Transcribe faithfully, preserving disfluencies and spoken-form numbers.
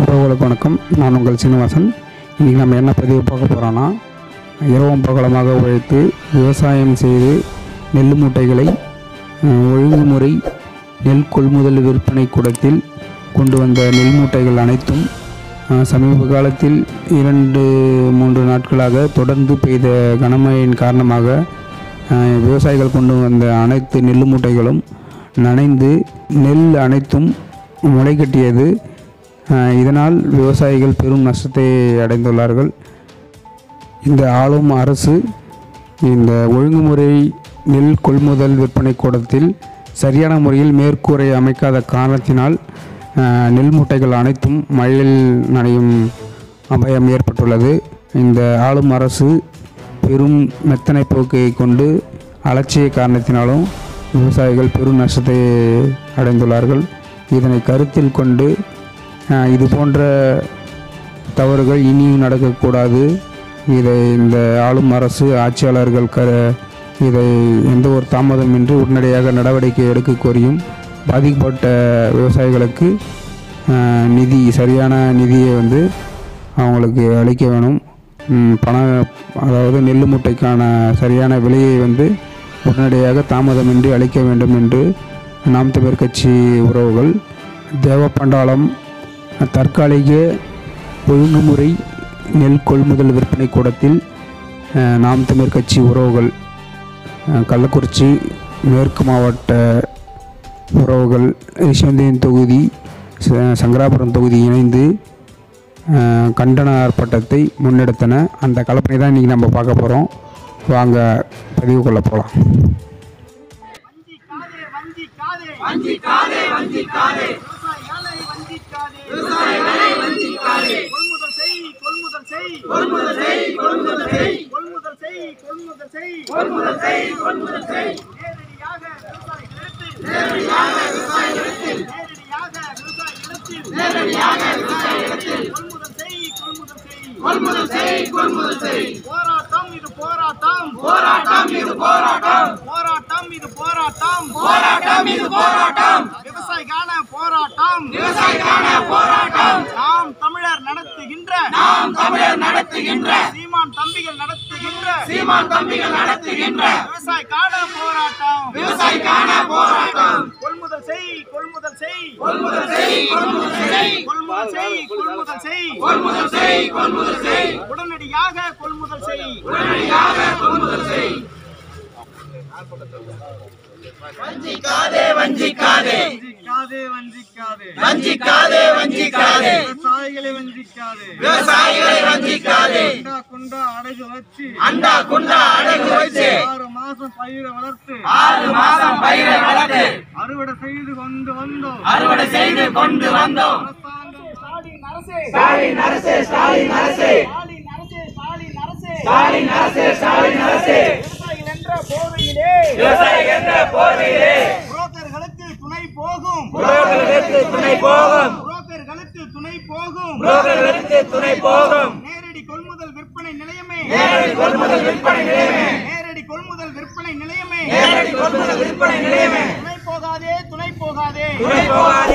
உறவுகளுக்கு வணக்கம். நான் உங்கள் சீனிவாசன். இன்றைக்கி நம்ம என்ன பதிவு பார்க்க போகிறோன்னா, இரவும் பகலமாக உழைத்து விவசாயம் செய்து நெல் மூட்டைகளை ஒழுங்குமுறை நெல் கொள்முதல் விற்பனை கூடத்தில் கொண்டு வந்த நெல் மூட்டைகள் அனைத்தும் சமீப காலத்தில் இரண்டு மூன்று நாட்களாக தொடர்ந்து பெய்த கனமழையின் காரணமாக விவசாயிகள் கொண்டு வந்த அனைத்து நெல் மூட்டைகளும் நனைந்து நெல் அனைத்தும் முளை கட்டியது. இதனால் விவசாயிகள் பெரும் நஷ்டத்தை அடைந்துள்ளார்கள். இந்த ஆளும் அரசு இந்த ஒழுங்குமுறை நெல் கொள்முதல் விற்பனை கூடத்தில் சரியான முறையில் மேற்கூரை அமைக்காத காரணத்தினால் நெல் மூட்டைகள் அனைத்தும் மழையில் நனையும் அபாயம் ஏற்பட்டுள்ளது. இந்த ஆளும் அரசு பெரும் மெத்தனை போக்கை கொண்டு அலட்சிய காரணத்தினாலும் விவசாயிகள் பெரும் நஷ்டத்தை அடைந்துள்ளார்கள். இதனை கருத்தில் கொண்டு இது போன்ற தவறுகள் இனியும் நடக்கக்கூடாது. இதை இந்த ஆளும் அரசு ஆட்சியாளர்கள் க இதை எந்த ஒரு தாமதமின்றி உடனடியாக நடவடிக்கை எடுக்க கோரியும் பாதிக்கப்பட்ட விவசாயிகளுக்கு நிதி சரியான நிதியை வந்து அவங்களுக்கு அளிக்க வேணும். பண அதாவது நெல் மூட்டைக்கான சரியான விலையை வந்து உடனடியாக தாமதமின்றி அளிக்க வேண்டும் என்று நாம் தமிழர் கட்சி உறவுகள் தேவப்பண்டாளம் தற்காலிக ஒழுங்குமுறை நெல் கொள்முதல் விற்பனை கூடத்தில் நாம் தமிழர் கட்சி உறவுகள் கள்ளக்குறிச்சி மேற்கு மாவட்ட உறவுகள் ரிஷவந்தியின் தொகுதி சங்கராபுரம் தொகுதி இணைந்து கண்டன ஆர்ப்பாட்டத்தை முன்னெடுத்தன. அந்த கலப்பணி தான் இன்றைக்கி நம்ம பார்க்க போகிறோம். வாங்க பதிவு கொள்ள போகலாம். வஞ்சிக்காதே வஞ்சிக்காதே விவசாயிகளை வஞ்சிக்காதே கொள்முதல் செய் கொள்முதல் செய் கொள்முதல் செய் கொள்முதல் செய் கொள்முதல் செய் கொள்முதல் செய் கொள்முதல் செய் கொள்முதல் செய் நேரடியாக விவசாயிகளிடத்தில் நேரடியாக விவசாயிகளிடத்தில் நேரடியாக விவசாயிகளிடத்தில் நேரடியாக விவசாயிகளிடத்தில் கொள்முதல் செய் கொள்முதல் செய் கொள்முதல் செய் கொள்முதல் செய் போராட்டம் இது போராட்டம் போராட்டம் இது போராட்டம் போராட்டம் இது போராட்டம் போராட்டம் இது போராட்டம் விவசாயிக்கான போராட்டம் விவசாயிக்கான போராட்டம் நாம் தமிழர் நடத்துகின்ற நாம் தமிழர் நடத்துகின்ற சீமான் தம்பிகள் நடத்துகின்ற சீமான் தம்பிகள் நடத்துகின்ற விவசாயிக்கான போராட்டம் விவசாயிக்கான போராட்டம் கொள்முதல் செய் கொள்முதல் செய் கொள்முதல் செய் கொள்முதல் செய் கொள்முதல் செய் கொள்முதல் செய் கொள்முதல் செய் கொள்முதல் செய் உடனடியாக கொள்முதல் செய் உடனடியாக கொள்முதல் செய் வஞ்சிக்காதே வஞ்சிக்காதே வஞ்சிக்காதே வஞ்சிக்காதே வஞ்சிக்காதே வஞ்சிக்காதே விவசாயிகளை வஞ்சிக்காதே விவசாயிகளை வஞ்சிக்காதே அண்டா குண்டா அடகு வச்சு அண்டா குண்டா அடகு வச்சு ஆறு மாசம் பயிரை வளர்த்து ஆறு மாசம் பயிரை வளர்த்து அறுவடை செய்து கொண்டு வந்தோம் அறுவடை செய்து கொண்டு வந்தோம் ஸ்டாலின் அரசே ஸ்டாலின் அரசே ஸ்டாலின் அரசே ஸ்டாலின் அரசே ஸ்டாலின் அரசே ஸ்டாலின் அரசே ஸ்டாலின் அரசே விவசாயிகள் என்ற போர்வையிலே விவசாயிகள் என்ற போர்வையிலே புரோக்கர்களுக்கு துணை போகும் புரோக்கர்களுக்கு துணை போகும் புரோக்கர்களுக்கு துணை போகும் புரோக்கர்களுக்கு துணை போகும் நேரடி கொள்முதல் விற்பனை நிலையமே நேரடி கொள்முதல் விற்பனை நிலையமே நேரடி கொள்முதல் விற்பனை நிலையமே நேரடி கொள்முதல் விற்பனை நிலையமே துணை போகாதே துணை போகாதே துணை போகாதே